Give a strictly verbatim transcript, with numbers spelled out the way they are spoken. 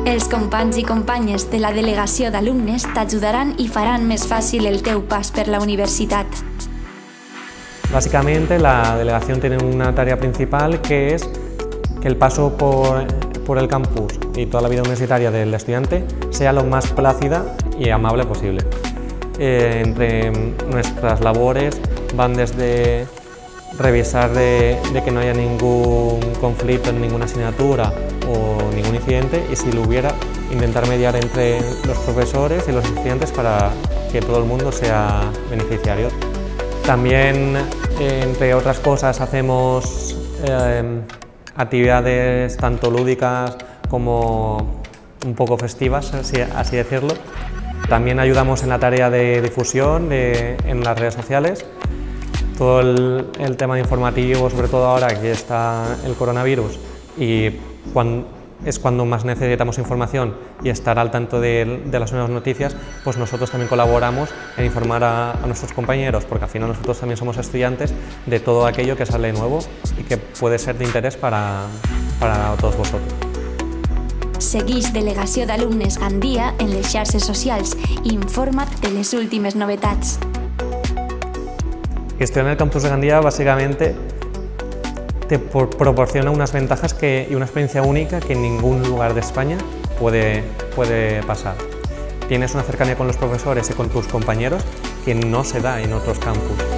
Els companys i companyes de la delegació d'alumnes t'ajudaran y faran més fácil el teu pas per la universitat. Básicamente la delegación tiene una tarea principal que es que el paso por, por el campus y toda la vida universitaria del estudiante sea lo más plácida y amable posible. Eh, entre nuestras labores van desde revisar de, de que no haya ningún conflicto en ninguna asignatura o ningún incidente, y si lo hubiera, intentar mediar entre los profesores y los estudiantes para que todo el mundo sea beneficiario. También, eh, entre otras cosas, hacemos eh, actividades tanto lúdicas como un poco festivas, así, así decirlo. También ayudamos en la tarea de difusión de, en las redes sociales. Todo el, el tema de informativo, sobre todo ahora que está el coronavirus, y cuando, es cuando más necesitamos información y estar al tanto de, de las nuevas noticias, pues nosotros también colaboramos en informar a, a nuestros compañeros, porque al final nosotros también somos estudiantes de todo aquello que sale nuevo y que puede ser de interés para, para todos vosotros. Segueix Delegació d'Alumnes Gandia en les xarxes socials i informa't de les últimes novetats. Estudiar en el campus de Gandía básicamente te proporciona unas ventajas que, y una experiencia única que en ningún lugar de España puede, puede pasar. Tienes una cercanía con los profesores y con tus compañeros que no se da en otros campus.